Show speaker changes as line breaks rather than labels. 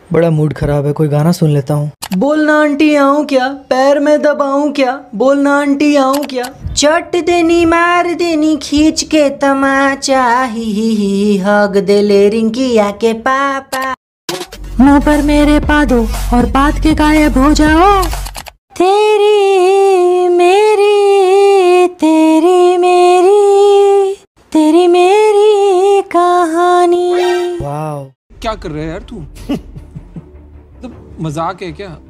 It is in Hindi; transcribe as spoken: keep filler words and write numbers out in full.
बड़ा मूड खराब है, कोई गाना सुन लेता हूँ। बोलना आंटी आऊं क्या, पैर में दबाऊं क्या, बोलना आंटी आऊं क्या, चट देनी मार देनी खींच के तमाचा, ही ही ही हग दे ले रिंकिया के पापा।
मुंह पर मेरे पा दो और बात के गायब हो जाओ। तेरी मेरी तेरी मेरी तेरी मेरी कहानी।
वाह,
क्या कर रहे है यार तू? तो मजाक है क्या?